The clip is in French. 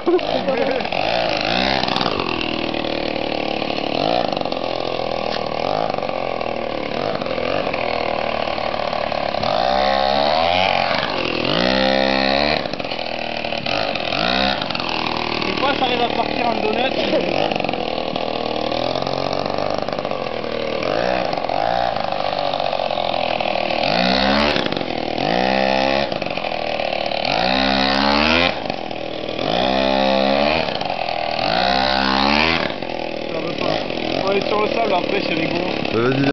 Des fois ça arrive à partir en donut. On va aller sur le sable après, c'est rigolo. Vas-y.